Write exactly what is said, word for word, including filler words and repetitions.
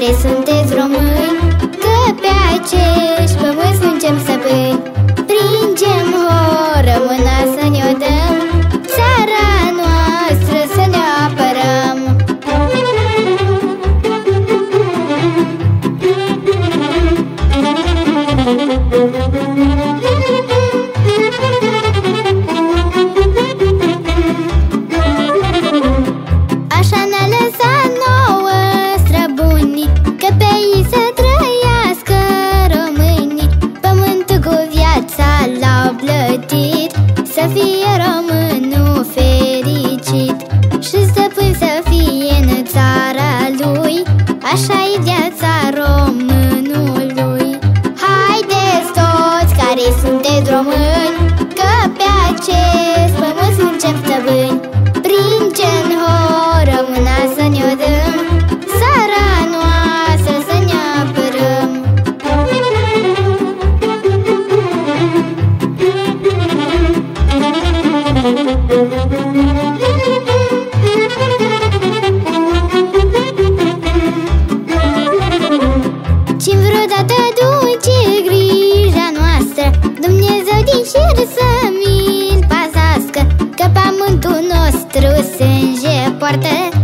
care sunteți români, că pe acești pămânți muncem stăpâni. Strângem horă, mâna să ne-o dăm, țara noastră să ne apărăm. Așa ne-a lăsat nouă străbunii, că pe ei să trăiască românii. Pământul cu viața l-au plătit, să fie românul fericit și stăpân să fie în țara lui. Așa-i viața românului. Haideți toți care sunteți români, că pe acest pământ suntem stăpâni. Strângem horă, mâna să ne-o dăm, țara noastră să ne apărăm. Cine vreodată duce grija noastră, Dumnezeu din cer să mi-l pazească, că pământul nostru sânge poartă.